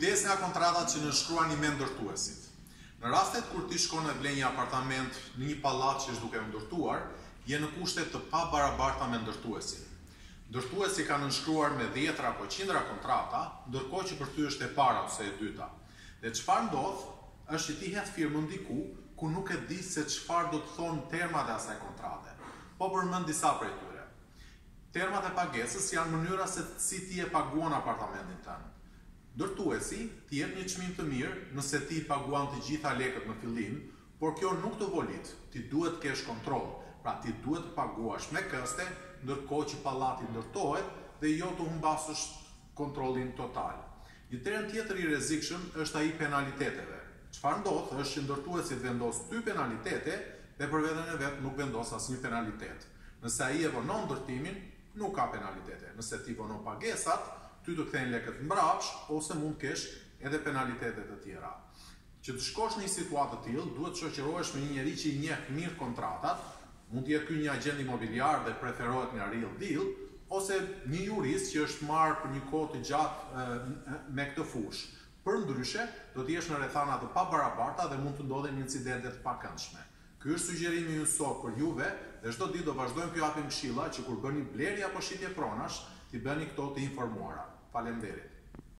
Kujdes nga kontratat që nënshkruani me ndërtuesit. Në rastet kur ti shkon e ble një apartament në një pallat që është duke ndërtuar, je në kushte të pabarabarta me ndërtuesin. Ndërtuesi ka nënshkruar me 10 apo 100 kontrata, ndërkohë që për ty është e para ose e dyta. Dhe çfarë ndodh është që ti hedh firmën diku ku nuk e di se çfarë do të thonë termat e asaj kontrate. Po përmend disa prej tyre. Termat e pagesës janë mënyra se si ti e paguan apartamentin tënd. Ndërtuesi ti jep një çmim të mirë nëse ti paguan të gjitha lekët në fillim, por kjo nuk të volit. Ti duhet të kesh kontroll. Pra ti duhet të paguash me këste, ndërkohë që pallati ndërtohet dhe jo të humbasësh kontrollin total. Një term tjetër i rrezikshëm është ai penaliteteve. Çfarë ndodh është që ndërtuesi vendos 2 penalitete dhe për veten e vet nuk vendos asnjë penalitet. Nëse ai e vonon ndërtimin, nuk ka penalitete. Nëse ti vonon pagesat, ty të kthejnë lekët mbrapsh, ose mund të kesh edhe penalitetet të tjera. Që të shkosh në një situatë të tillë, duhet të shoqërohesh me një njerëz që i njeh mirë kontratat, mund të jetë ky një agent imobiliar dhe preferohet nga real deal, ose një jurist që është marrë për një kohë të gjatë me këtë fushë. Përndryshe, do të jesh në rrethana të pabarabarta dhe mund të ndodhin incidente të pakëndshme. Ky është sugjerimi ynë sot për juve dhe çdo ditë do vazhdojmë t'ju japim këshilla që kur bëni blerje apo shitje pronash, ti bëni këto të informuara. Faleminderit.